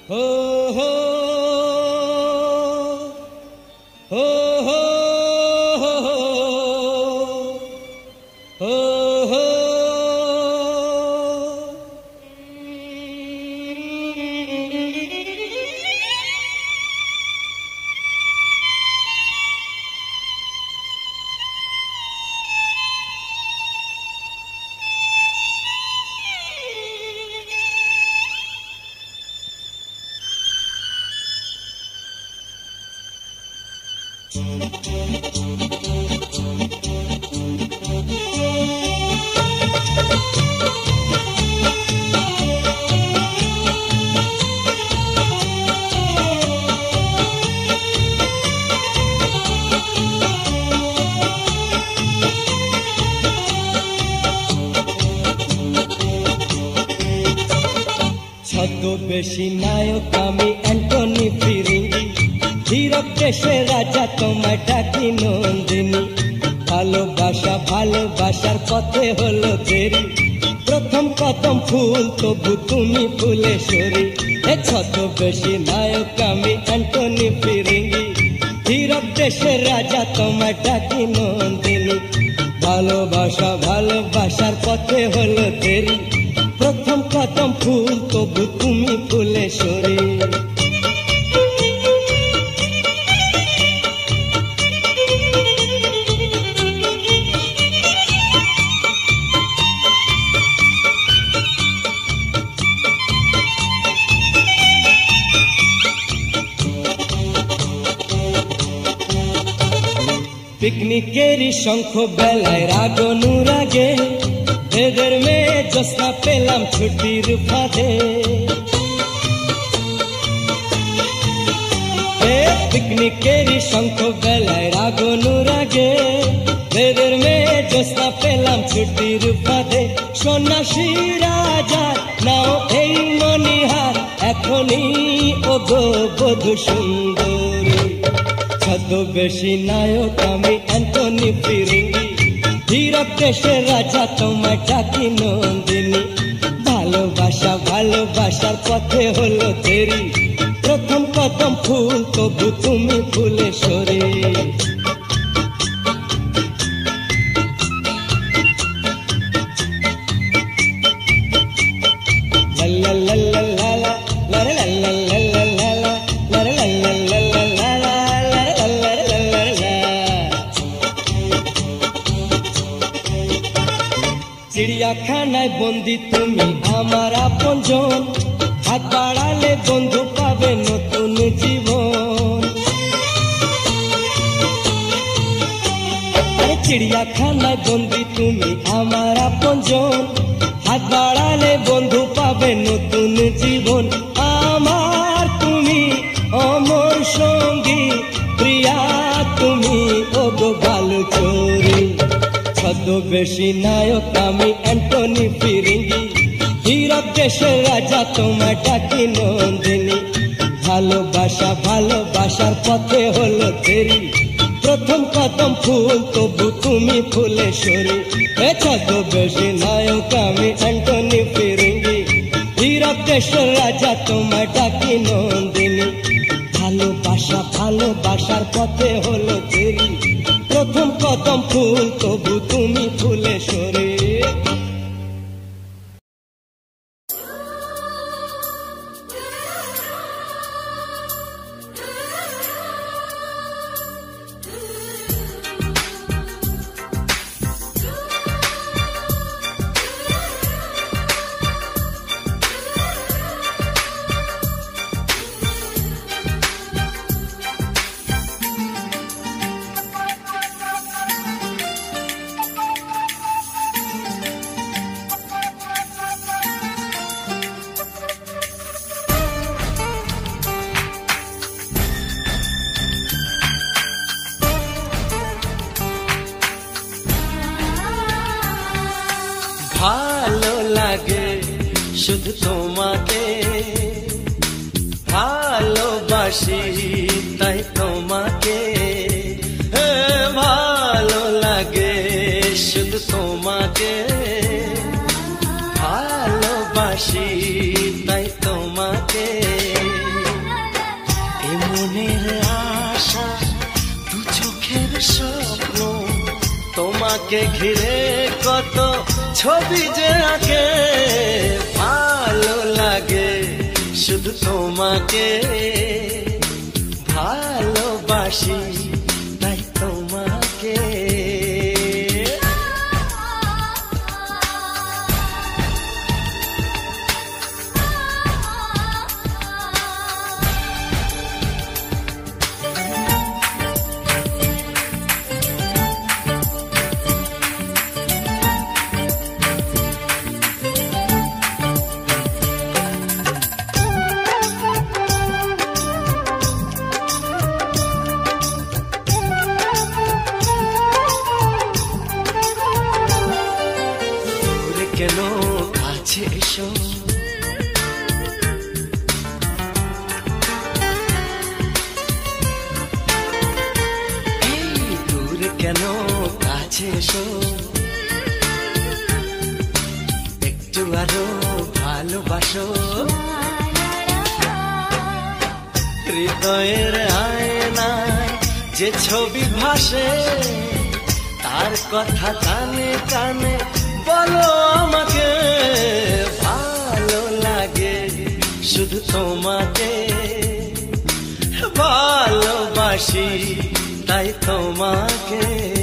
हो हो हो हो हो हो ছদ্মবেশী নায়ক আমি অ্যান্টনি ফিরিঙ্গি, হীরক দেশের রাজা তোমায় ডাকি নন্দিনী। ভালোবাসা ভালোবাসার পথে হলো দেরি, প্রথম কদম ফুল তবু তুমি ফুলেশ্বরী। ছদ্মবেশী নায়ক আমি অ্যান্টনি ফিরিঙ্গি, হীরক দেশের রাজা তোমায় ডাকি নন্দিনী। ভালোবাসা ভালোবাসার পথে হলো দেরি, প্রথম কদম ফুল তবু তুমি ফুলেশ্বরী। পিকনিকেরই শঙ্খ বেলায় রাগ অনুরাগে, ভেদের মেয়ে জ্যোৎস্না পেলাম ছুটির ফাঁদে। পিকনিকেরই শঙ্খ বেলায় রাগ অনুরাগে, ভেদের মেয়ে জ্যোৎস্না পেলাম ছুটির ফাঁদে। সন্ন্যাসী রাজার নাও এই মণিহার, এখনই ওগো বধূ সুন্দরী। ছদ্মবেশী নায়ক আমি অ্যান্টনি ফিরিঙ্গি, হীরক দেশের রাজা তোমায় ডাকি নন্দিনী। ভালোবাসা ভালোবাসার পথে হলো দেরি, প্রথম কদম ফুল তবু তুমি ফুলেশ্বরী। লা লা লা লা লা লা লা লা লা লা লা লা লা লা লা লা লা লা লা। চিড়িয়াখানায় বন্দি তুমি আমার আপনজন, হাত বাড়ালে বন্ধু পাবে নতুন জীবন। চিড়িয়াখানায় বন্দি তুমি আমার আপনজন, হাত বাড়ালে বন্ধু পাবে নতুন জীবন। আমার তুমি অমর সঙ্গী, প্রিয়া তুমি ওগো বালুচরী। ছদ্মবেশী নায়ক আমি অ্যান্টনি ফিরিঙ্গি, হীরক দেশের রাজা তোমায় ডাকি নন্দিনী। ভালোবাসা ভালোবাসার পথে হলো দেরি, প্রথম কদম ফুল তবু তুমি ফুলেশ্বরী। ছদ্মবেশী নায়ক আমি অ্যান্টনি ফিরিঙ্গি, হীরক দেশের রাজা তোমায় ডাকি নন্দিনী। ভালোবাসা ভালোবাসার পথে হলো দেরি, প্রথম কদম ফুল তবু তুমি ফুলেশ্বরী। ভালো লাগে শুধু তোমাকে, ভালোবাসি তাই তোমাকে। ভালো লাগে শুধু তোমাকে, ভালোবাসি তাই তোমাকে। আশা দু চোখের স্বপ্ন তোমাকে ঘিরে কত ছবি যে আঁকে ভালো লাগে শুধু তোমাকে ভালোবাসি তাই তোমাকে কেন কাছে এসো এই দূরে কেন কাছে এসো একটু আরো ভালোবাসো হৃদয়ের আয়নায় যে ছবি ভাসে তার কথা কানে কানে বলো আমাকে ভালো লাগে শুধু তোমাকে ভালোবাসি তাই তোমাকে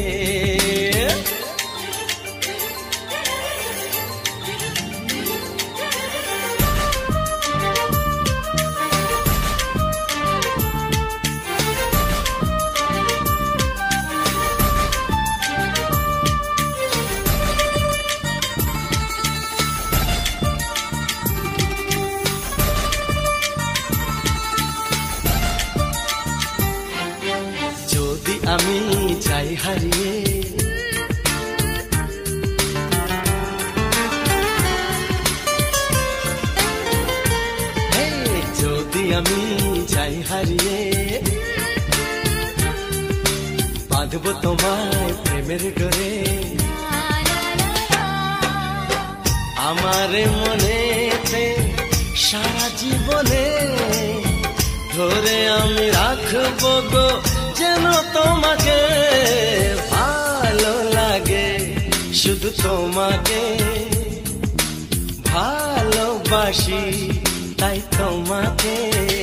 আমি চাই হারিয়ে যদি আমি চাই হারিয়ে বাঁধব তোমায় প্রেমের ডোরে আমার মনেতে সারা জীবনে ধরে আমি রাখবো গো যেন তোমাকে ভালো লাগে শুধু তোমাকে ভালোবাসি তাই তোমাকে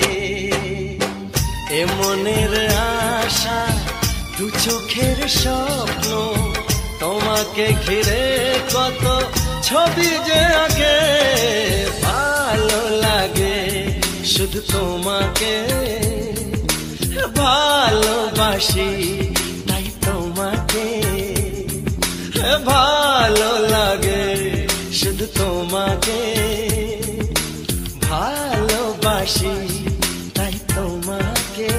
এ মনের আশা দু চোখের স্বপ্ন তোমাকে ঘিরে কত ছবি যে আঁকে ভালো লাগে শুধু তোমাকে ভালোবাসি তাই তোমাকে ভালো লাগে শুধু তোমাকে ভালোবাসি তাই তোমাকে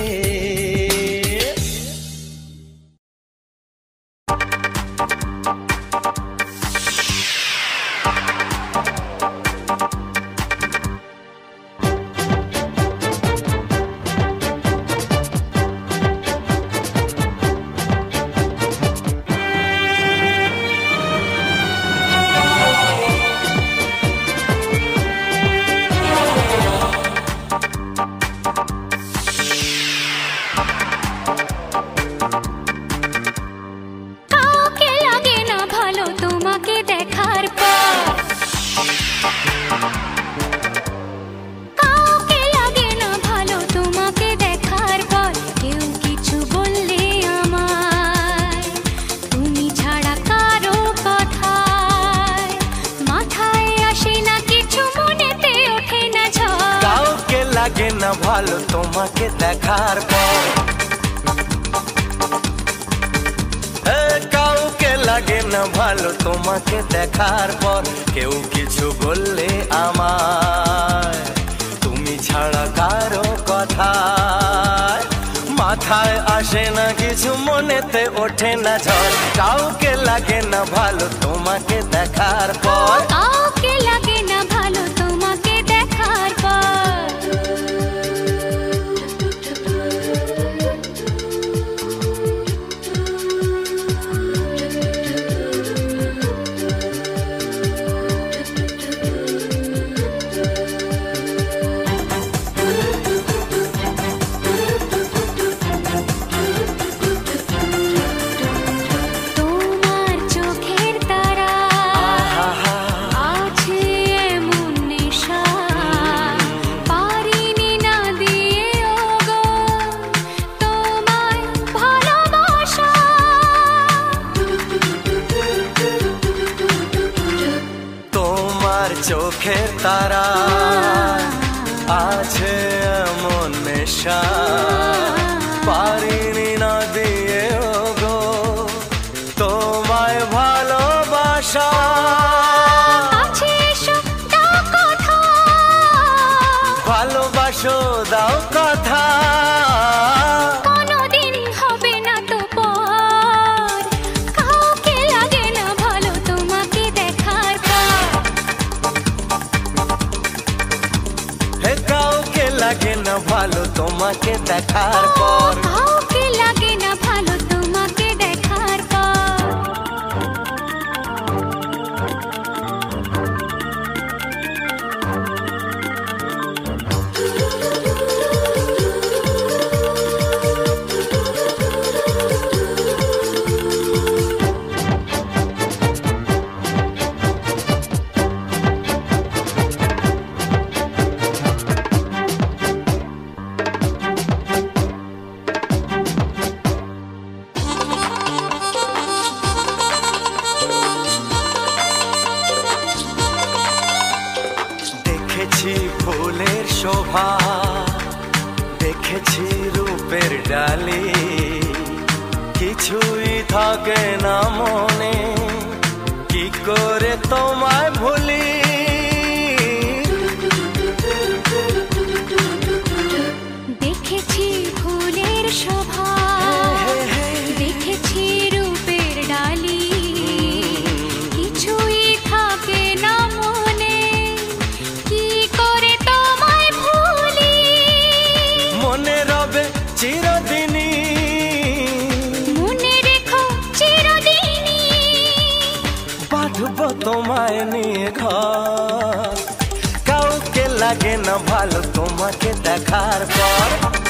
লাগে না ভালো তোমাকে দেখার পর কাউকে লাগে না ভালো তোমাকে দেখার পর কেউ কিছু বললে আমায় তুমি ছাড়া কারো কথা মাথায় আসে না কিছু মনেতে ওঠে না ঝড় কাউকে লাগে না ভালো তোমাকে দেখার পর কাউকে লাগে না ভালো তোমাকে দেখার পর চোখের তারা আছে এমন নেশা পারিনি না দিয়ে গো তোমায় ভালোবাসা ভালোবাসো দাও কথা কোনদিন হবে না তো পর কাউকে লাগে না ভালো তোমাকে দেখার পর হে কাউকে লাগে না ভালো তোমাকে দেখার পর কাউকে লাগে না ভালো তোমাকে দেখার পর দেখেছি ফুলের শোভা দেখেছি রূপের ডালি কিছুই থাকে না মনে কি করে তোমায় ভুলি দেখেছি ফুলের শোভা দেখেছি রূপের ডালি কিছুই থাকে না মনে কি করে তোমায় ভুলি মনে রবে চিরদিনই মনে রেখো চিরদিনই বাঁধবো তোমায় নিয়ে ঘর কাউকে লাগে না ভালো তোমাকে দেখার পর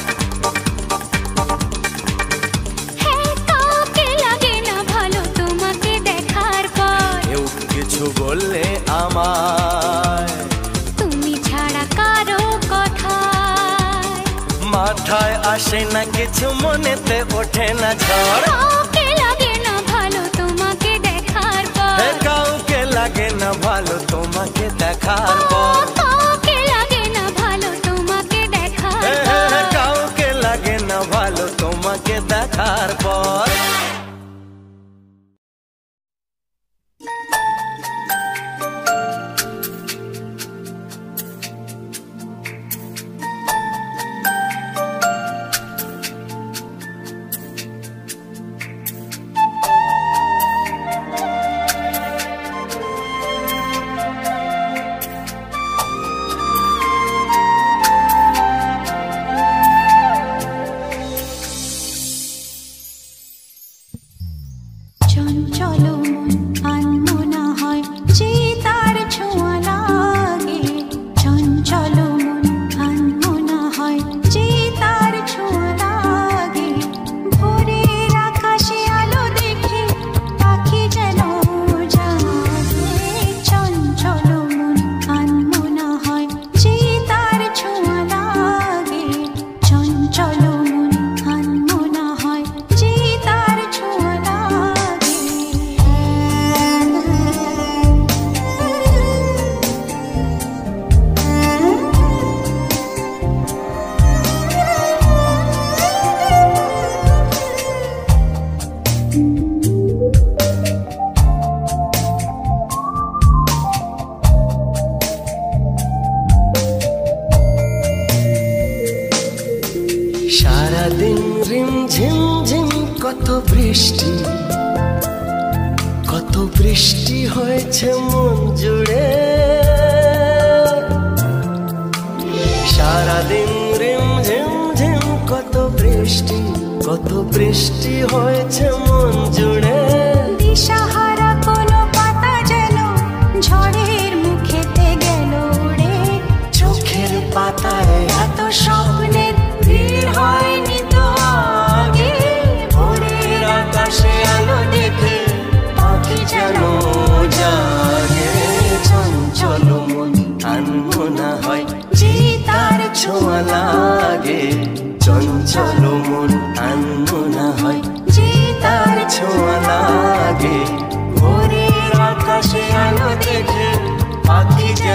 কাউকে লাগে না ভালো তোমাকে দেখার পর কেউ কিছু বললে আমায় তুমি ছাড়া কারো কথায় মাথায় আসে না কিছু মনেতে ওঠে না ঝড় কাউকে লাগে না ভালো তোমাকে দেখার পর কাউকে লাগে না ভালো তোমাকে দেখার পর কাউকে লাগে না ভালো তোমাকে দেখার পর কাউকে লাগে না ভালো তোমাকে দেখার পর চঞ্চল মন আনমনা হয় যে তার ছোঁয়া লাগে চঞ্চল মন আনমনা হয় যে তার ছোঁয়া লাগে ভোরের আকাশে আলো দেখে পাখি যেন জাগে চঞ্চল মন আনমনা হয় যে তার ছোঁয়া লাগে চঞ্চল মন আনমনা হয় যে তার ছোঁয়া লাগে সারাদিন রিম ঝিম ঝিম কত বৃষ্টি হয়েছে মন জুড়ে সারাদিন রিম ঝিম ঝিম কত বৃষ্টি হয়েছে মন জুড়ে দিশাহারা কোনো পাতা যেন ঝড়ের মুখেতে গেল উড়ে চোখের পাতায় এত স্বপ্নের ভিড় হয়নি তো আগে ভোরের আকাশে আলো দেখে পাখি যেন জাগে চঞ্চল মন আনমনা হয় যে তার ছোঁয়া লাগে চঞ্চল মন আনমনা হয় যে তার ছোঁয়া লাগে ভোরের আকাশে আলো দেখে পাখি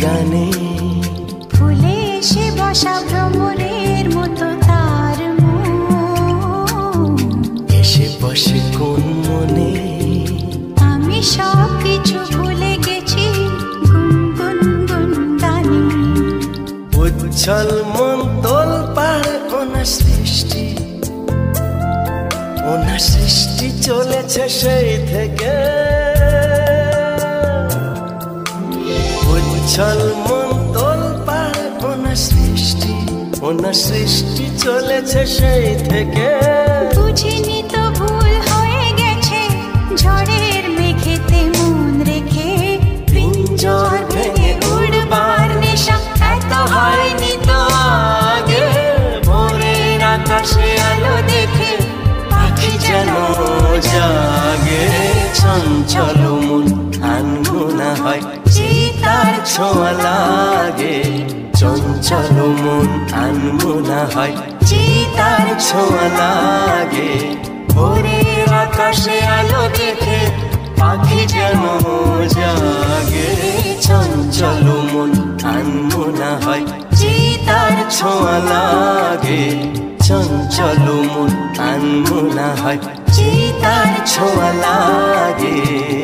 গানে ফুলে এসে বসা ভ্রমরের মতো তার মন এসে বসে কোন মনে আমি সব কিছু ভুলে গেছি গুনগুন গুন গানে উচ্ছল মন তোল পাড় ওনার সৃষ্টি চলেছে সেই থেকে উচ্ছল মন তোল পাড় ওনার সৃষ্টি চলেছে সেই থেকে বুঝিনি তো ভুল হয়ে গেছে ঝড়ের মেঘেতে মন রেখে পিঞ্জর ভেঙে উড়বার নেশা এত হয়নি তো আগে ভোরের আকাশে আলো দেখে পাখি যেন জাগে চঞ্চল মন আনমনা হয় চিতার ছোঁয়া লাগে চঞ্চল মন আনমনা হয় চিতার ছোঁয়া লাগে ভোরের আকাশে আলো দেখে পাখি যেন জাগে চঞ্চল মন আনমনা হয় চিতার ছোঁয়া লাগে চঞ্চল মন আনমনা হয় চিতার ছোঁয়া লাগে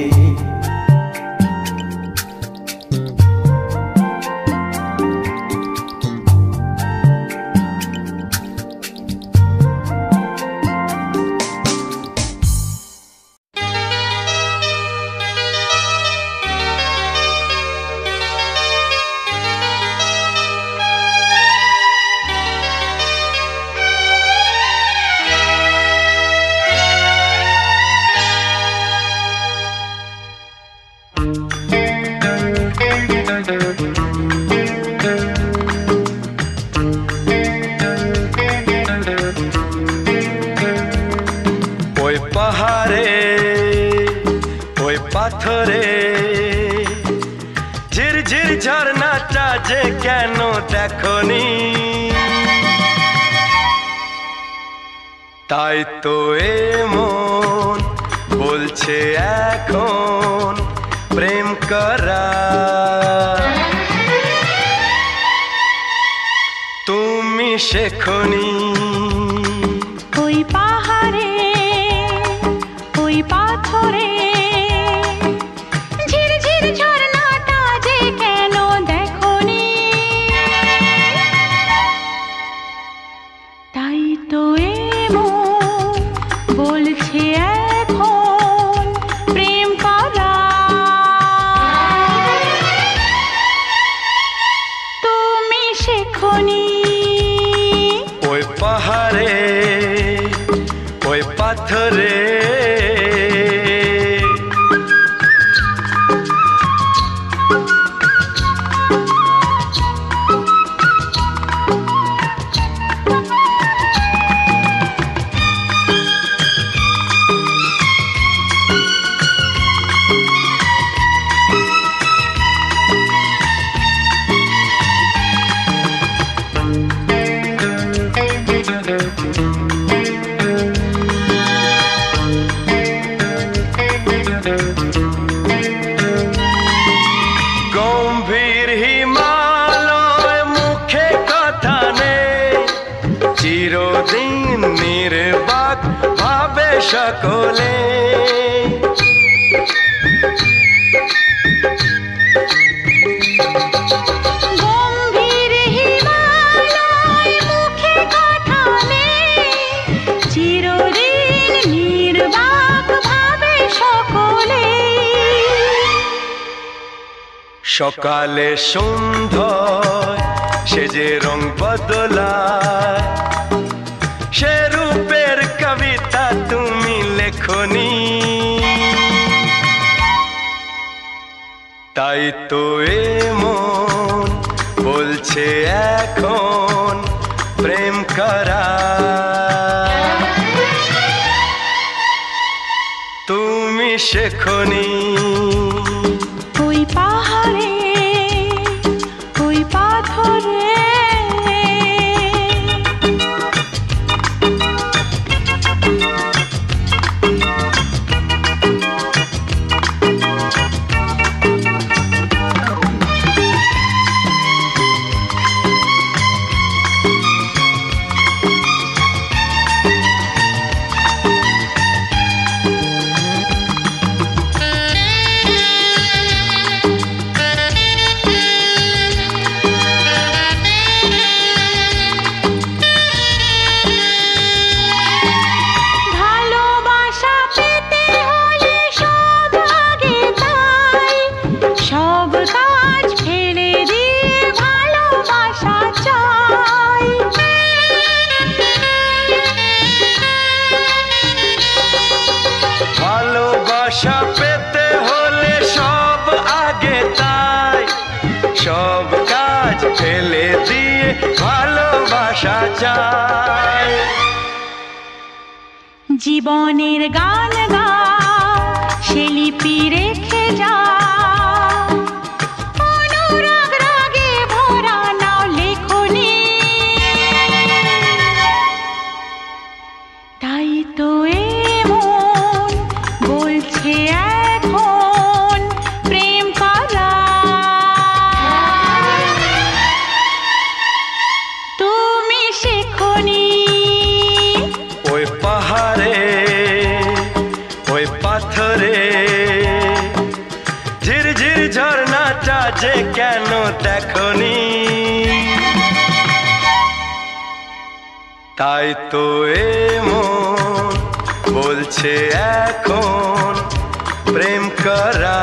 পাথরে ঝিরঝির ঝর্ণাটা যে কেন দেখনি তাই তো এমন বলছে এখন প্রেম করা তুমি শেখনি ওই পাহাড়ে ওই পাথরে পাথরে সকলে গম্ভীর হিমালয় মুখে কথা নেই চিরদিন নির্বাক ভাবে সকলে সকালে সন্ধ্যায় সে যে রং বদলায় সে রূপের কবিতা তুমি লেখনি তাই তো এমন বলছে এখন প্রেম করা তুমি শেখনি ওই পাহাড়ে ওই পাথরে ভালোবাসা চাই। ভালোবাসা পেতে হলে সব আগে তাই, সব কাজ ফেলে দিয়ে ভালোবাসা চাই। জীবনের গান গা, সে লিপি রেখে যা, অনুরাগ রাগে ভরা নাও লেখনি। তাই তো এমন বলছে এখন প্রেম করা, তুমি শেখনি। ওই পাহাড়ে ওই পাথরে ঝিরঝির ঝর্ণাটা যে কেন দেখনি। তাই তো এমন বলছে এখন প্রেম করা,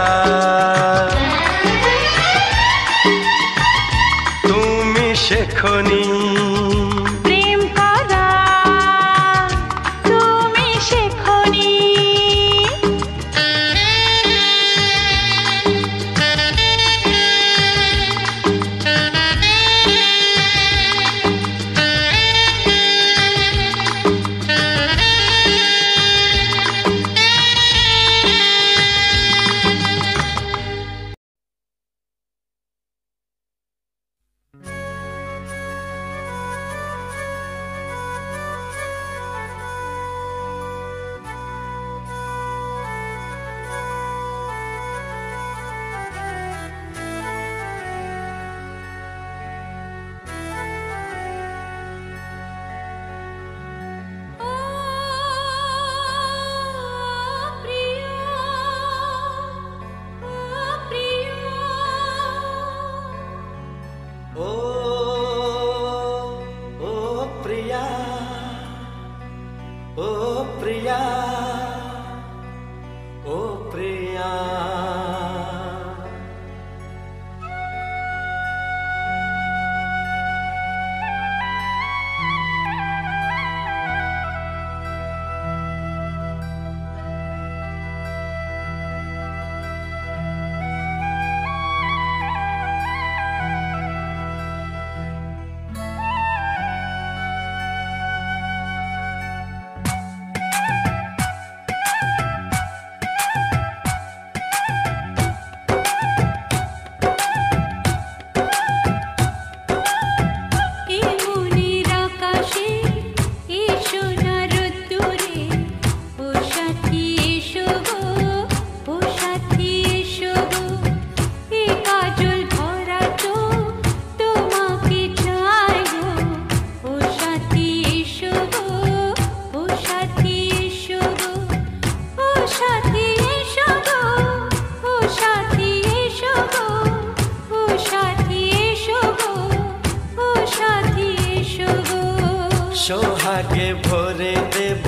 তুমি শেখনি। প্রেম করা তুমি শেখনি। সোহাগে ভরে দেব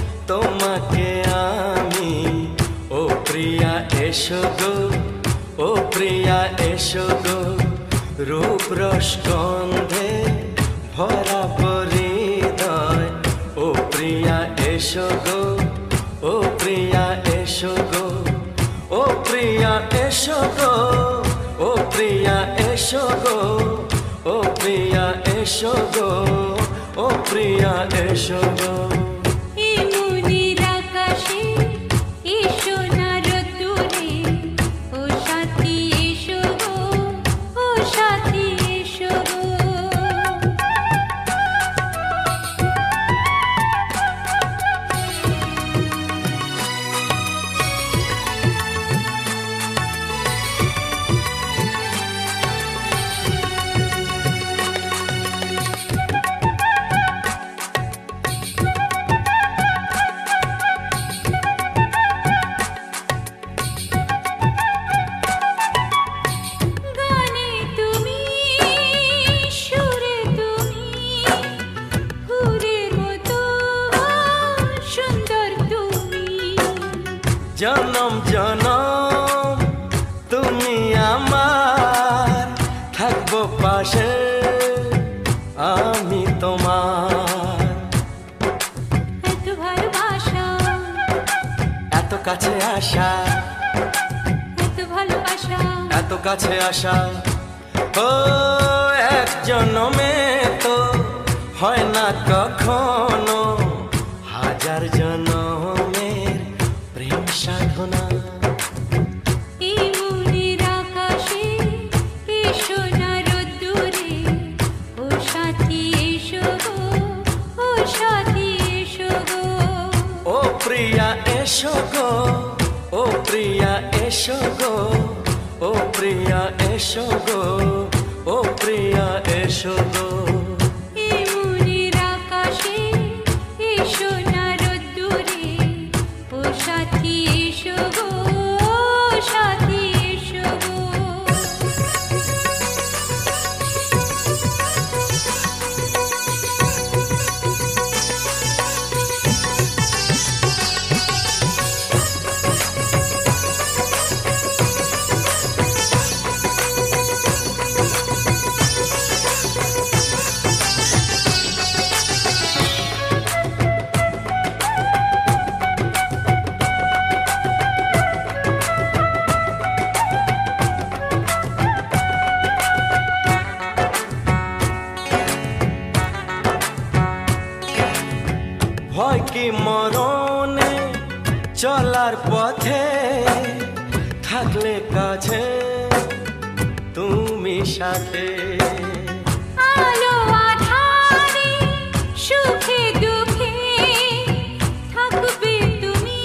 তোমাকে আমি, ও প্রিয়া এসো গো, ও প্রিয়া এসো গো। রূপ রস গন্ধে ভরা হৃদয়, ও প্রিয়া এসো গো, ও প্রিয়া এসো গো, ও প্রিয়া এসো গো, ও প্রিয়া এসো গো, ও প্রিয়া এসো গো, ও প্রিয়া এসো গো। জনম জনম তুমি আমার, থাকবো পাশে কাছে আসা, এত ভালোবাসা, এত কাছে আসা, ও এক জন্মে তো হয় না কখনো, হাজার জন্মের প্রেম সাধনা। এই মনের আকাশে এই সোনার রোদ্দুরে, ও সাথী এসো গো, ও সাথী এসো গো। ও প্রিয়া এসো গো, ও প্রিয়া এসো গো, ও প্রিয়া এসো গো, ও প্রিয়া এসো গো। এই মনের আকাশে এই সোনার রোদ্দুরে, ও সাথী এসো গো, ও সাথী এসো গো। ভয় কি মরণে চলার পথে, থাকলে কাছে তুমি সাথে। আলো আঁধারে সুখে দুঃখে থাকবে তুমি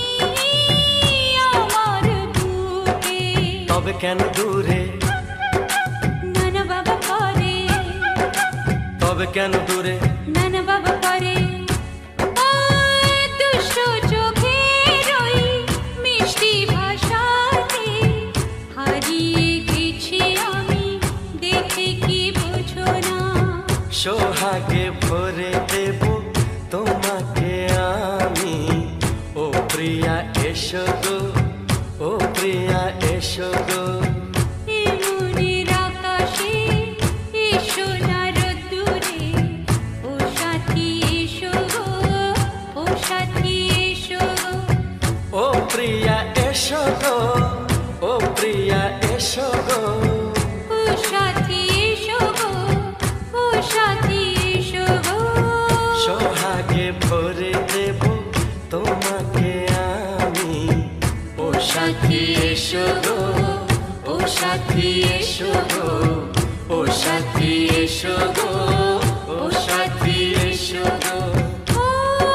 আমার বুকে। তবে কেন দূরে, নানা বাবা করে, তবে কেন দূরে, নানা বাবা করে। ওই দুষ্টু চোখের ওই মিষ্টি ভাষাতে হারিয়ে গেছি আমি, দেখে কি বোঝো না। সোহাগে ভরে দেব তোমাকে আমি, ও প্রিয়া এসো গো, ও প্রিয়া এসো গো। এই মনের আকাশে এই সোনার রোদ্দুরে, ও সাথী এসো গো, ও সাথী এসো গো। ও প্রিয়া এসো গো, ও প্রিয়া এসো গো। ও সাথী এসো গো, ও সাথী এসো গো। সোহাগে ভরে দেব তোমাকে আমি, ও সাথী এসো গো, ও সাথী এসো গো, ও সাথী এসো গো, ও সাথী এসো গো। ও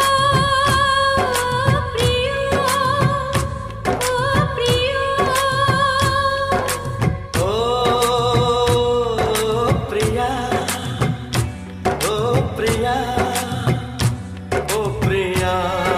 প্রিয়, ও প্রিয়, ও প্রিয়া, ও প্রিয়া, ও প্রিয়া।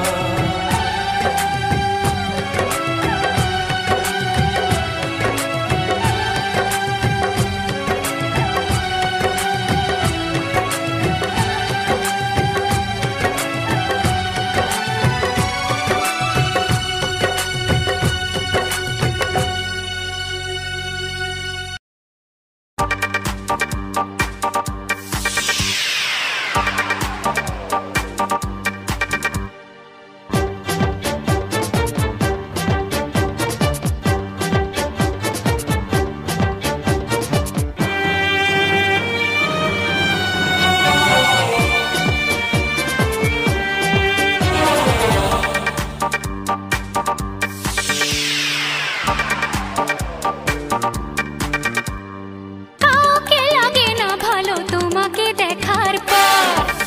কাউকে লাগে না ভালো তোমাকে দেখার পর,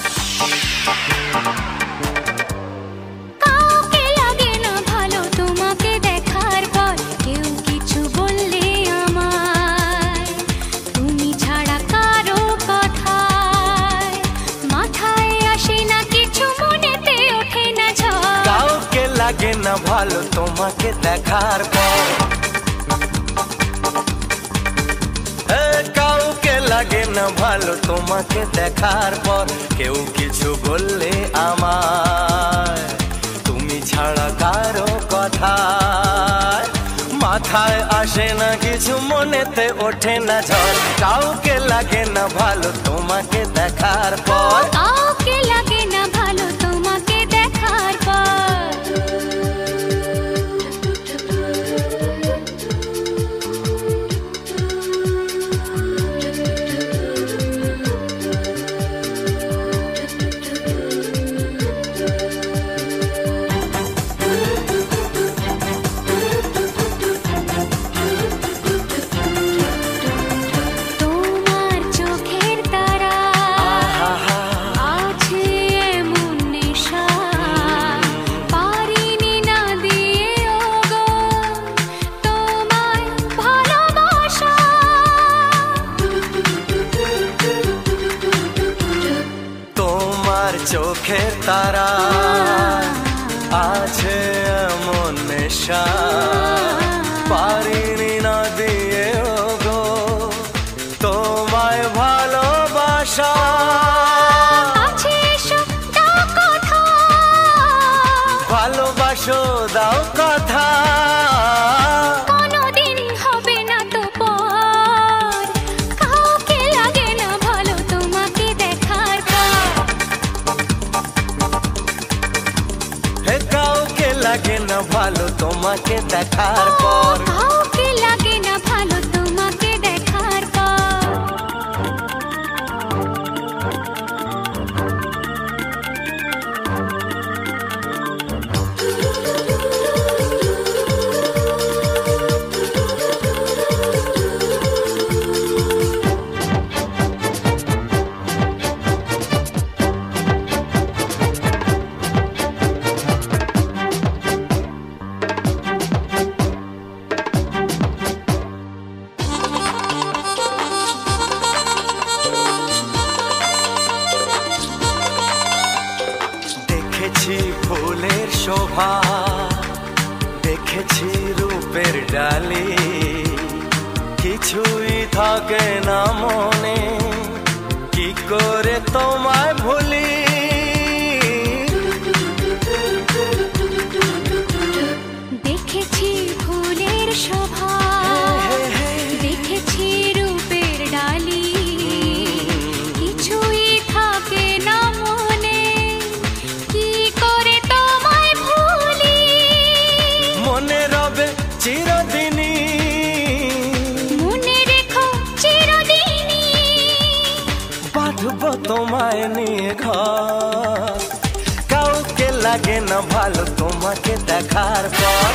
কাউকে লাগে না ভালো তোমাকে দেখার পর। কেউ কিছু বললে আমায়, তুমি ছাড়া কারো কথায় মাথায় আসে না কিছু, মনেতে ওঠে না ঝড়। কাউকে লাগে না ভালো তোমাকে দেখার পর, কাউকে লাগে না ভালো তোমাকে দেখার পর। কেউ কিছু বললে আমায়, তুমি ছাড়া কারো কথায় মাথায় আসে না কিছু, মনেতে ওঠে না ঝড়। কাউকে লাগে না ভালো তোমাকে দেখার পর, কাউকে লাগে না ভালো তোমাকে দেখার পর। তার চোখের তারা আছে এমন নেশা পারিনি না দিয়ে গো তোমায় ভালোবাসা ভালোবাসো দাও কথা কোনদিন হবে না তো পর কাউকে লাগে না ভালো তোমাকে দেখার পর হে কাউকে লাগে না ভালো তোমাকে দেখার পর কাউকে লাগে না ভালো তোমাকে দেখার পর দেখেছি ফুলের শোভা দেখেছি রূপের ডালি কিছুই থাকে না মনে কি করে তোমায় ভুলি দেখেছি ফুলের শোভা দেখেছি রূপের ডালি কিছুই থাকে না মনে কি করে তোমায় ভুলি মনে রবে চিরদিনই মনে রেখো চিরদিনই বাঁধব তোমায় নিয়ে ঘর কাউকে লাগে না ভালো তোমাকে দেখার পর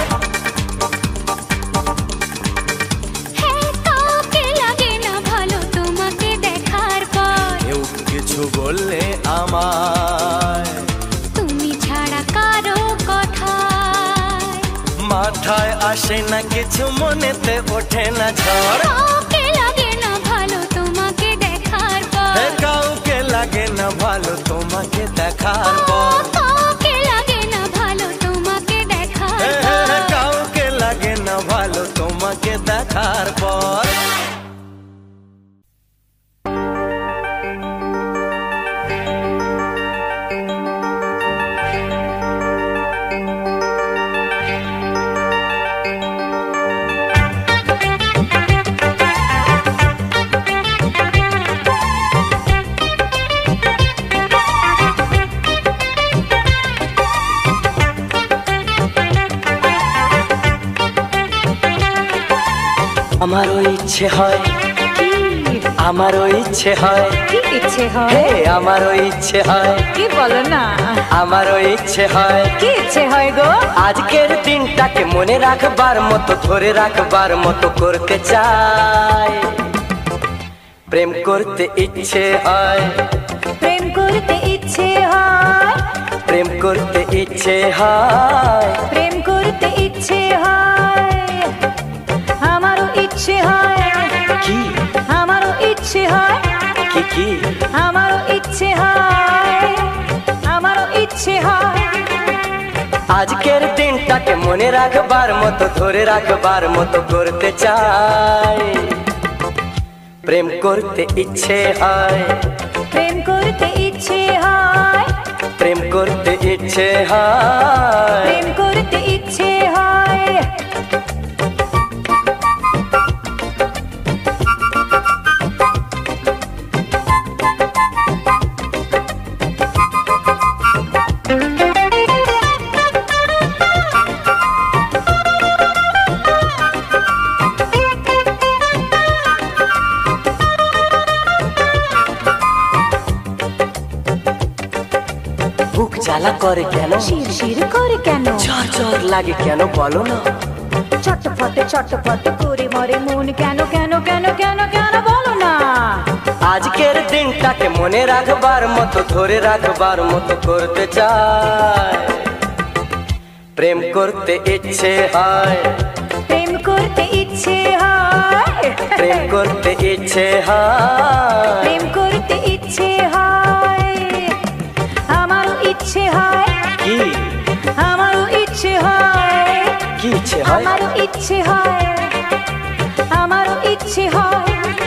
হ্যাঁ কাউকে লাগে না ভালো তোমাকে দেখার পর কেউ কিছু বললে আমায় তুমি ছাড়া কারো কথায় মাথায় আসে না কিছু মনেতে ওঠে না ঝড় কাউকে লাগে না ভালো তোমাকে দেখার পর হে কাউকে লাগে না ভালো তোমাকে দেখার পর কাউকে লাগে না ভালো তোমাকে দেখার হে পর কাউকে লাগে না ভালো তোমাকে দেখার পর আমারও ইচ্ছে হয় আমারও ইচ্ছে হয় কি ইচ্ছে হয় হে আমারও ইচ্ছে হয় কি বলো না আমারও ইচ্ছে হয় কি ইচ্ছে হয় গো আজকের দিনটাকে মনে রাখবার মতো ধরে রাখবার মতো করতে চাই প্রেম করতে ইচ্ছে হয় প্রেম করতে ইচ্ছে হয় প্রেম করতে ইচ্ছে হয় প্রেম করতে ইচ্ছে হয় আমারও ইচ্ছে হয় কি আমারও ইচ্ছে হয় কি কি আমারও ইচ্ছে হয় আমারও ইচ্ছে হয় আজকের দিনটাকে মনে রাখবার মতো ধরে রাখবার মতো করতে চাই প্রেম করতে ইচ্ছে হয় প্রেম করতে ইচ্ছে হয় প্রেম করতে ইচ্ছে হয় প্রেম করতে ইচ্ছে হয় বুক জ্বালা করে কেন শিরশির করে কেন ঝড় ঝড় লাগে কেন বলো না ছটফট করে মরে মন কেন কেন কেন কেন কেন বলো না আজকের দিনটাকে মনে রাখবার মতো ধরে রাখবার মতো করতে চাই প্রেম করতে ইচ্ছে হয় প্রেম করতে ইচ্ছে হয় প্রেম করতে ইচ্ছে হয় প্রেম করতে ইচ্ছে হয় আমারও ইচ্ছে হয়, আমারও ইচ্ছে হয়।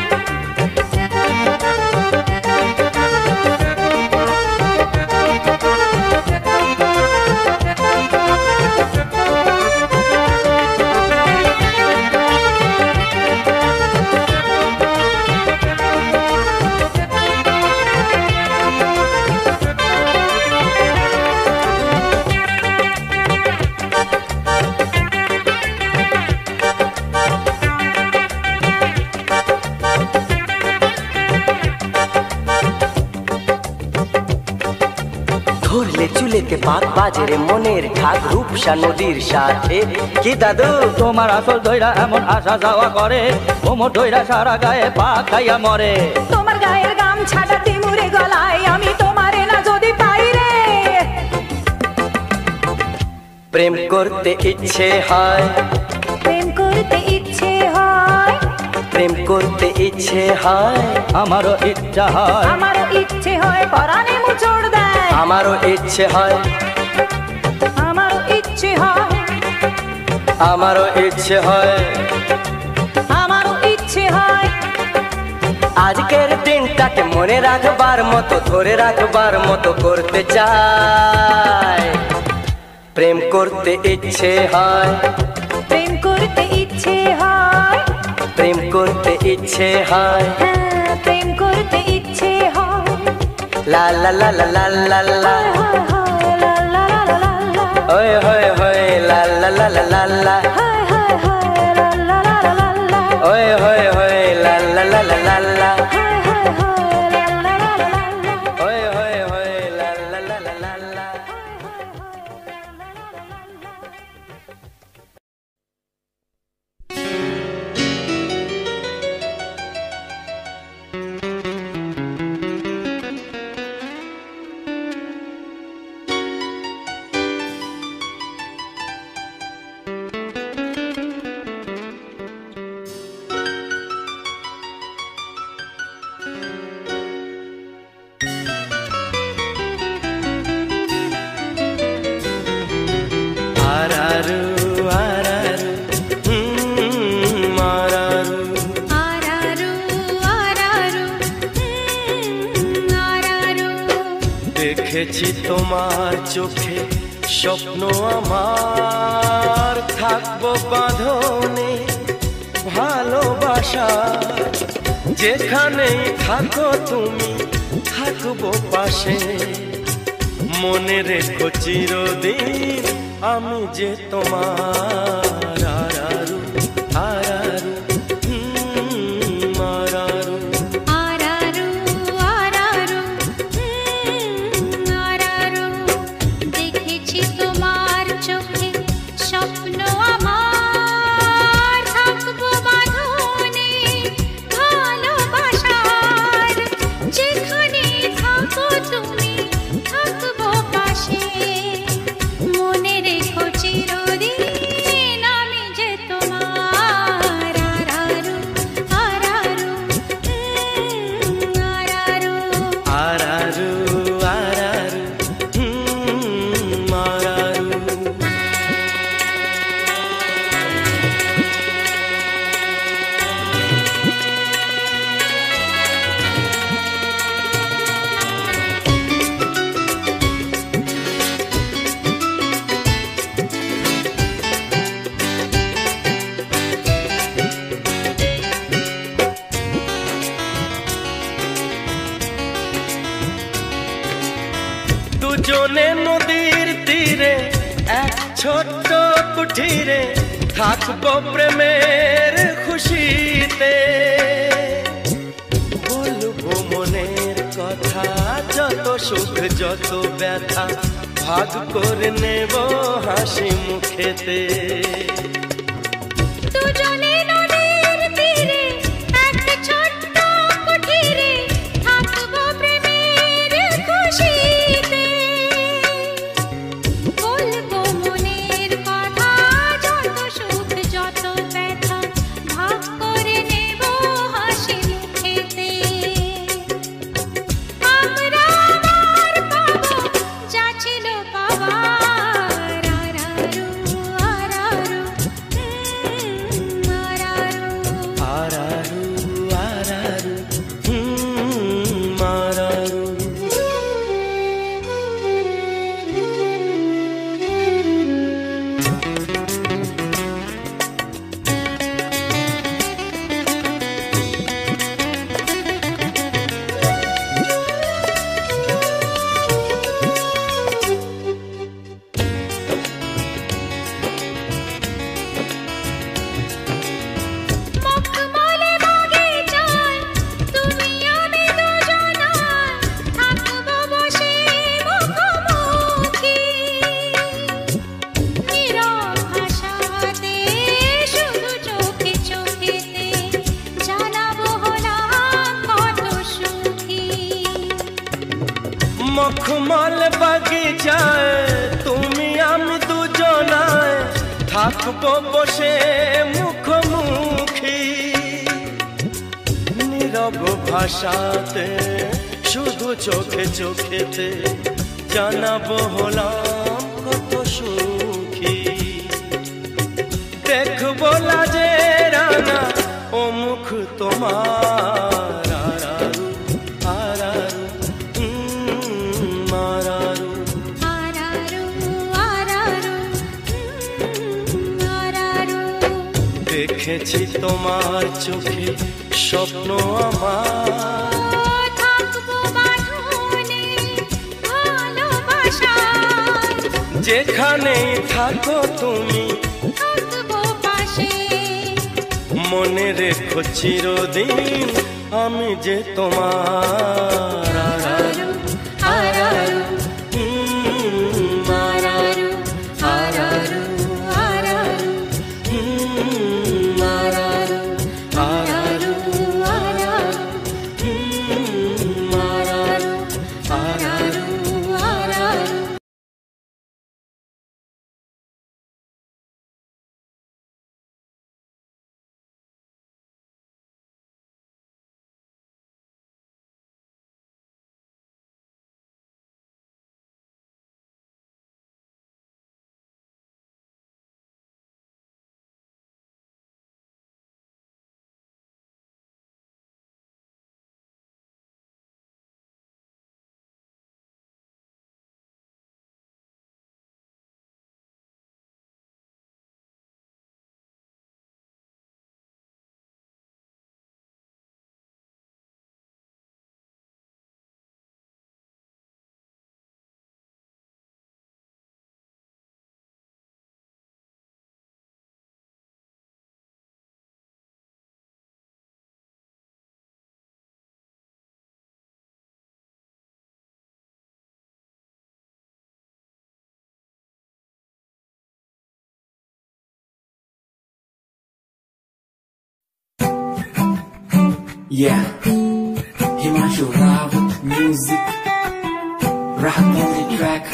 ধরলে চুলেতে পাক বাজে রে মনের ঢাক রূপসা নদীর সাথে। কি দাদু তোমার আসল ধৈরা এমন আসা যাওয়া করে, কোমর ধৈরা সারা গায়ে পা খাইয়া মরে। তোমার গায়ের গামছাটা তিমুরে গলায়, আমি তোমারে না যদি পাই রে। প্রেম করতে ইচ্ছে হয়, প্রেম করতে ইচ্ছে হয়, প্রেম করতে ইচ্ছে হয়। আমারও ইচ্ছা হয়, আমারও ইচ্ছে হয় পরাণে মুচড় দেয়। আমারও ইচ্ছে হয়, আমারও ইচ্ছে হয়, আমারও ইচ্ছে হয়, আমারও ইচ্ছে হয়। আজকের দিনটাকে মনে রাখবার মতো, ধরে রাখবার মতো করতে চাই। প্রেম করতে ইচ্ছে হয়, প্রেম করতে ইচ্ছে হয়, প্রেম করতে ইচ্ছে হয়। হ্যাঁ প্রেম করতে ইচ্ছে হয়। লা লা লা লা লা লা লা, হায় হায় লা লা লা লা লা, ওয়ে হোয়ে হোয়ে লা লা লা লা লা লা, হায় হায় হায় লা লা লা লা লা, ওয়ে হোয়ে হোয়ে লা লা লা লা লা লা, হায় হায় হায় লা লা লা লা লা, ওয়ে হোয়ে হোয়ে লা লা লা লা লা লা। আরারু আরারু মারারু, আরারু আরারু আরারু, দেখেছি তোমার চোখে স্বপ্ন আমার, থাকবো বাঁধনে ভালোবাসা। যেখানেই থাকো তুমি থাকবো পাশে, মনে রেখো চিরদিন আমি যে তোমার। আরারু আরারু মারারু, আরারু আরারু আরারু, দেখেছি তোমার চোখে স্বপ্ন আমার, থাকবো বাঁধনে ভালোবাসার। যেখানে থাকো তুমি থাকবো পাশে, মনে রেখো চিরদিন আমি যে তোমার। আরারু আরারু আরারু, আরারু আরারু মারারু। দুজনে নদীর তীরে এক ছোট্ট কুঠিরে, থাকবো প্রেমের খুশিতে। বলবো মনের কথা, যত সুখ যত ব্যথা ভাগ করে নেব হাসি মুখেতে। দুজনে নদীর তীরে এক ছোট্ট কুঠিরে, থাকবো প্রেমের খুশিতে। বলবো মনের কথা, যত সুখ যত ব্যথা ভাগ করে নেব হাসি মুখেতে। আমরা আবার পাবো যা ছিল পাওয়ার। আরারু আরারু মখমল বাগিচায় তুমি আমি দুজনায় থাকবো বসে মুখোমুখি, নীরব ভাষাতে শুধু চোখে চোখেতে জানাবো হলাম কত সুখী। দেখবো লাজে রানা ও মুখ তোমার, আরারু আরারু আরারু আরারু আরারু আরারু। দেখেছি তোমার চোখে স্বপ্ন আমার, থাকবো বাঁধনে ভালোবাসায়, যেখানেই থাকো তুমি থাকবো পাশে। মনে রেখো চিরদিন আমি যে তোমার, আরারু আরারু আরারু আরারু আরারু আরারু আরারু আরারু আরারু। Yeah, Himanshu Rao with music, rap on the track.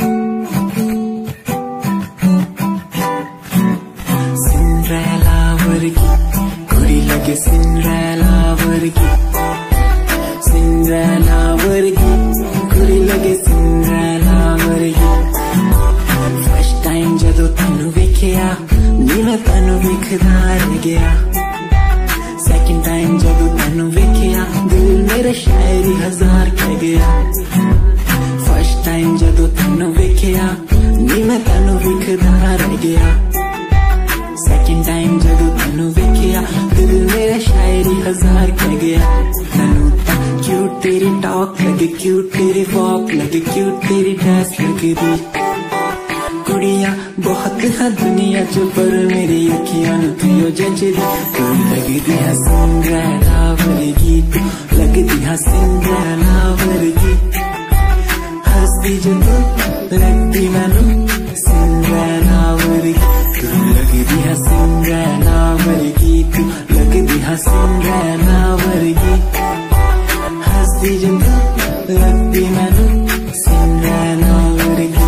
Cinderella vargi, kuri lage Cinderella vargi. Cinderella vargi, kuri lage Cinderella vargi. First time jado tanu vekhya, nina tanu vekhda reh gaya. Second time जब तैनू वेखिया दिल मेरा शायरी हजार कह गया। First time जब तैनू वेखिया नी मैं तैनू वेखदा रह गया। Second time जब तैनू वेखिया दिल मेरा शायरी हजार कह गया। तैनू ता क्यूट तेरी टॉक लगे, क्यूट तेरी वॉक लगे, क्यूट तेरी ड्रेस लगे दी। कुड़िया बहुत है दुनिया च पर मेरी अखियां नू तुयो जचदी। तू लगदी है सिंड्रेला वर्गी, तू लगदी है सिंड्रेला वर्गी। हंसदी जो तू लगदी मैनू सिंड्रेला वर्गी। तू लगदी है सिंड्रेला वर्गी, तू लगदी है सिंड्रेला वर्गी। हंसदी जो तू लगदी मैनू सिंड्रेला वर्गी।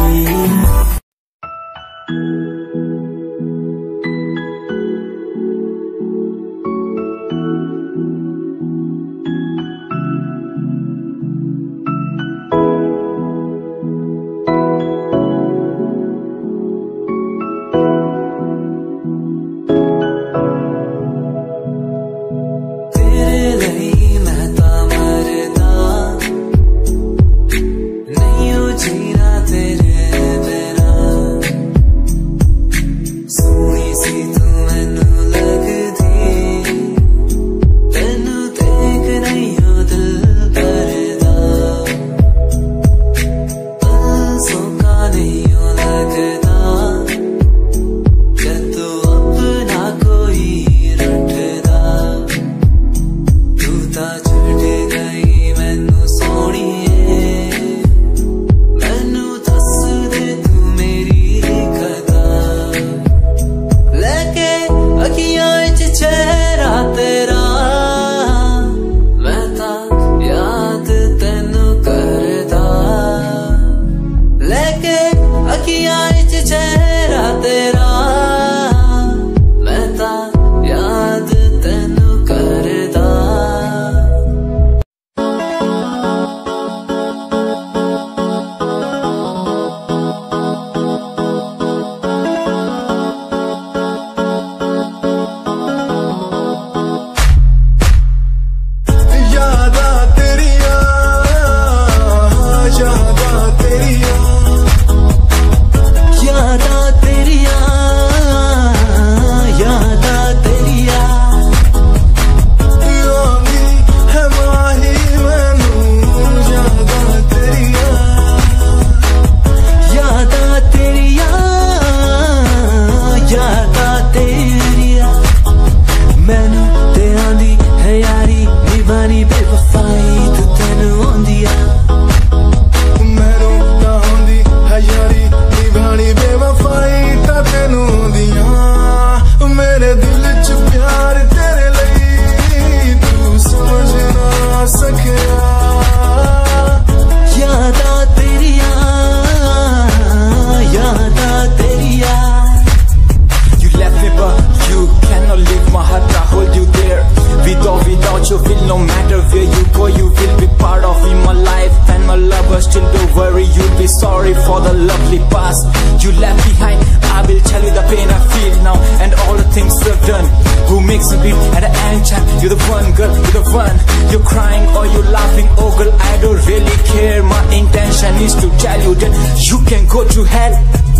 don't worry, you'll be sorry for the lovely past you left behind. I will tell you the pain I feel now and all the things you've done. Who makes me beat at any time? You're the one, girl, you're the one. You're crying or you're laughing, oh girl, I don't really care. My intention is to tell you that you can go to hell.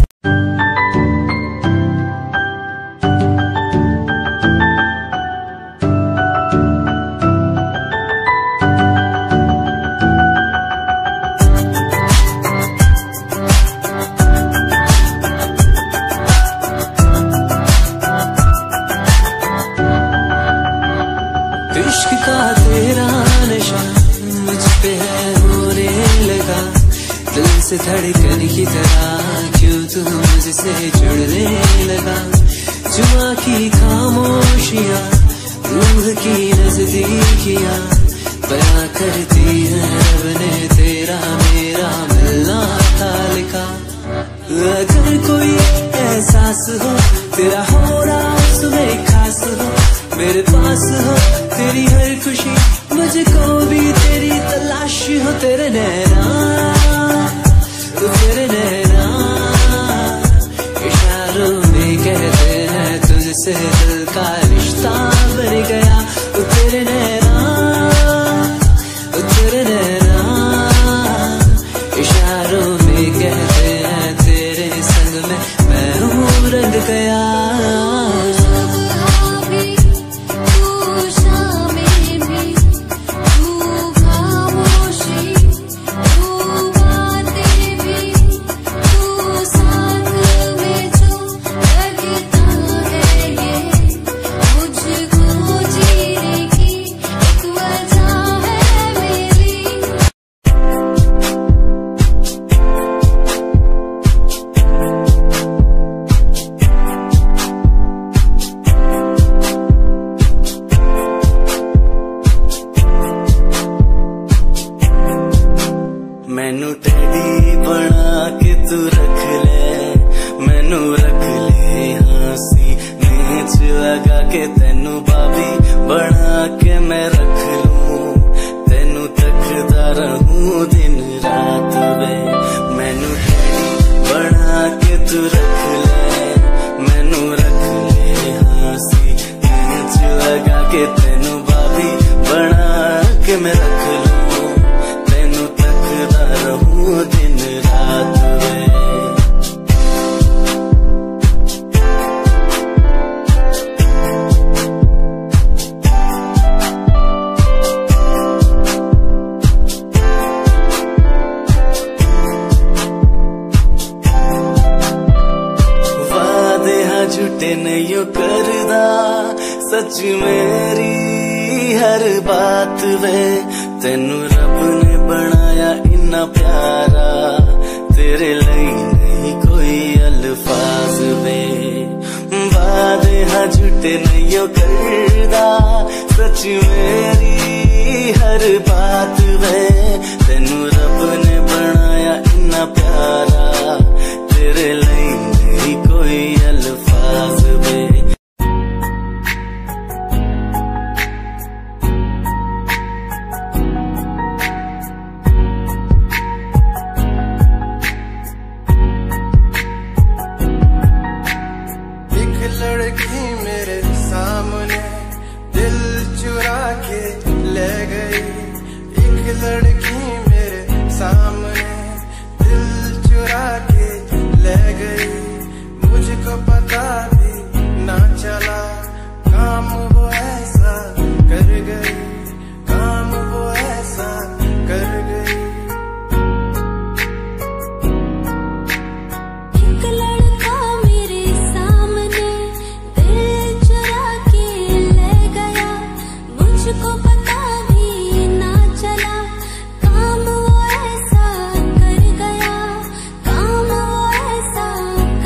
इश्क का तेरा नशा मुझ पे है होने लगा, दिल से धड़कन की तरह क्यों तू मुझसे जुड़ने लगा। जुआ की खामोशियाँ रूह की नजदीकियाँ बयां करती है रब ने तेरा मेरा मिलना था लिखा। अगर कोई एहसास हो तेरा हो रहा उसमें खास हो, मेरे पास हो तेरी हर खुशी, मुझको भी तेरी तलाश हो। तेरे नैना तेरे नैना इशारों में कहते हैं तुझसे दिल का रिश्ता बन गया। तेरे नैना इशारों में कहते हैं तेरे संग में मैं हूँ रंग गया। मैनू टेडी बना के तू रख ले, मैनू रख ले हंसी नीच लगा के तेनू बाबी बना के मैं रख लूं, तेनू तकदा रहूं दिन रात वे। मैनू टेडी बना के तू रख ले, मैनू रख ले हंसी नीच लगा के तेनू बाबी बना के मैं रख लूं, तेनू तकदा रहूं दिन रात वे। वादे हाँ झूठे नहीं करदा, सच मेरी हर बात वे। तेनू रब ने बनाया इन्ना प्यारा, तेरे लिए नहीं कोई अल्फाज वे। वादे हाँ झूठे नहीं करदा, सच मेरी हर बात वे। तेनू रब ने बनाया इन्ना प्यारा, तेरे लिए नहीं कोई अल्फाज वे। लड़की मेरे सामने दिल चुरा के ले गई, एक लड़की मेरे सामने दिल चुरा के ले गई। मुझको पता भी ना चला काम वो ऐसा कर गई, काम वो ऐसा कर गई। मुझको पता भी ना चला काम वो ऐसा कर गया, काम वो ऐसा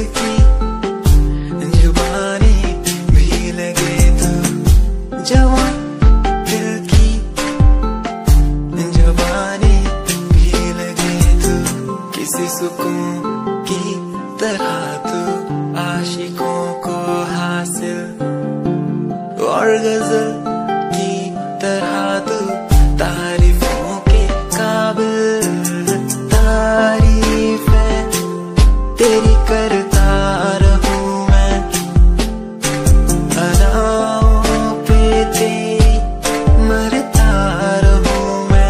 की जुबानी भी लगे तो जवान दिल की जुबानी भी लगे तो किसी सुकून की तरह तो आशिकों को हासिल और गजल की तरह तो तारीफों के काबिल तारीफ है तेरी करता रहूं मैं अदाओं पे तेरी मरता रहूं मैं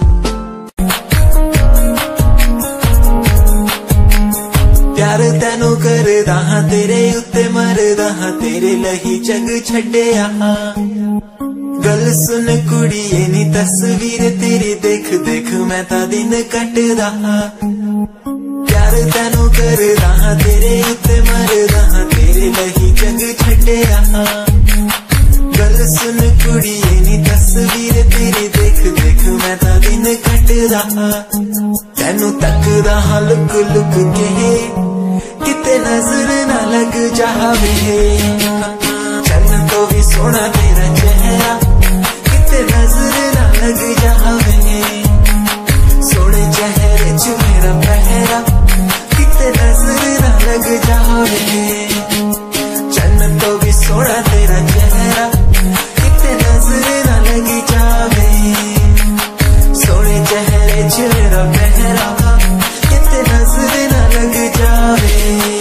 प्यार तैनू करदा हां तेरे उत्ते मरदा हां तेरे लही जग छड्डिया गल सुन कुड़िए नी तस्वीर तेरी देख देख मैं ता दिन कटदा प्यार तैनू करदा हां तेरे उत्ते मरदा हां तेरे लही जग छड्डिया गल सुन कुड़िए नी तस्वीर तेरी देख देख मैं ता दिन कटदा तैनू तकदा हां लुक लुक के किते नजर ना लग जावे चन्न तो भी सोना तेरा चेहरा किते नजर ना लग जावे सोने चेहरे च मेरा पहरा किते नजर ना लग जावे चन्न तो भी सोना तेरा चेहरा किते नजर ना लग जावे सोने चेहरे च मेरा पहरा किते नजर ना लग जावे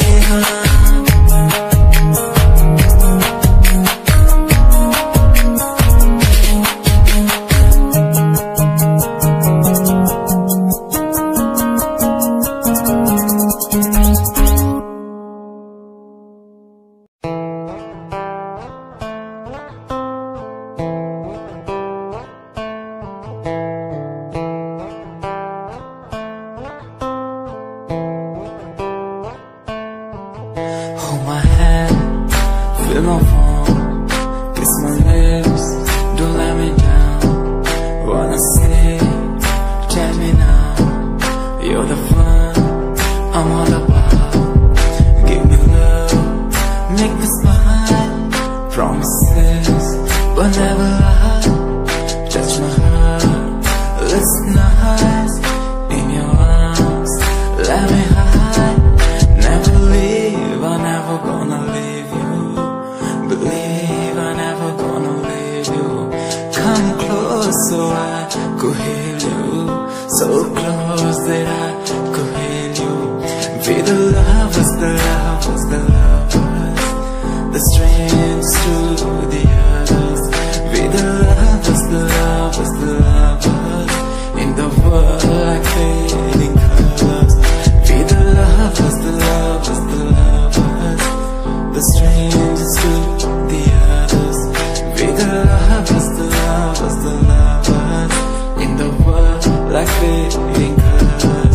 Hold my hand, feel my palm, kiss my lips, don't let me down. Wanna say, tell me now, you're the fun I'm all about. Give me love, make me smile, promises, but never lie. Touch my heart, listen nice, in your arms, let me hide. Never leave, I'm never gonna leave you. Believe I'm never gonna leave you. Come close so I could heal you. So close that I could heal you. Be the lovers, the lovers, the lovers, the strangers to the others. Be the lovers, the lovers, the lovers, in the world like fading colors. Be the lovers, the lovers, the lovers, the strangers to the others. Be the lovers, the lovers, the lovers, in the world like fading colors.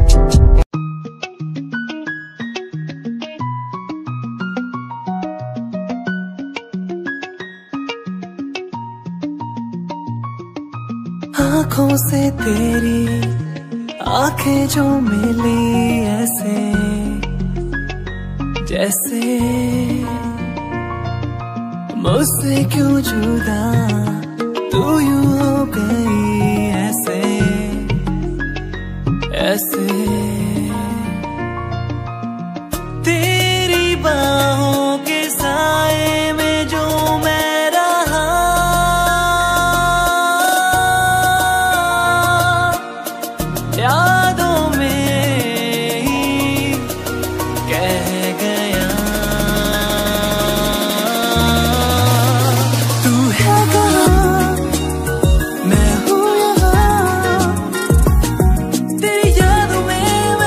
आँखों से तेरी आंखें जो मिली ऐसे जैसे मुझसे क्यों जुदा तू यूं हो गई ऐसे ऐसे तेरी बाहों के साए में जो मैं रहा यादों में ही कह गया तू है कहाँ मैं हूँ यहाँ तेरी यादों में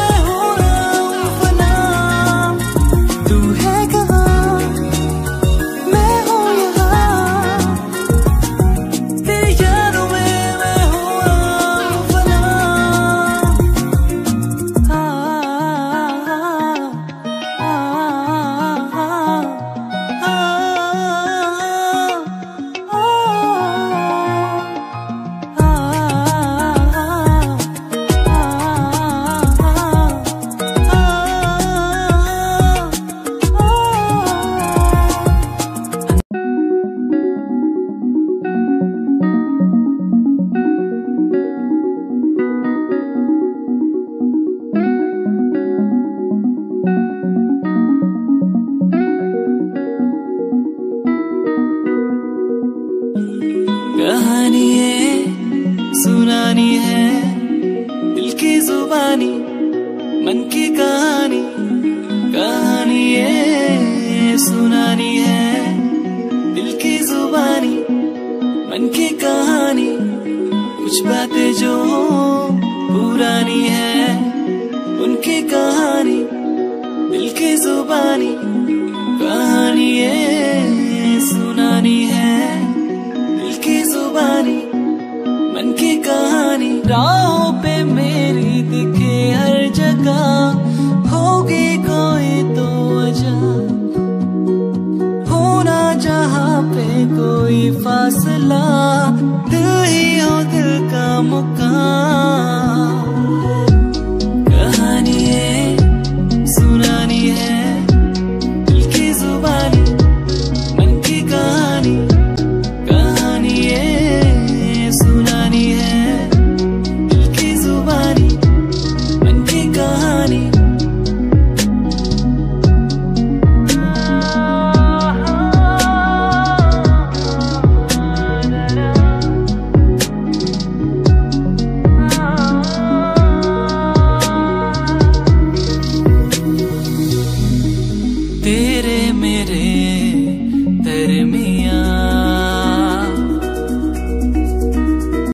कहानी ये सुनानी है, दिल की जुबानी मन की कहानी, कहानी ये सुनानी है, दिल की जुबानी मन की कहानी। कुछ बातें जो पुरानी है उनकी कहानी, दिल की जुबानी, कहानी ये सुनानी है, दिल की जुबानी मन की कहानी।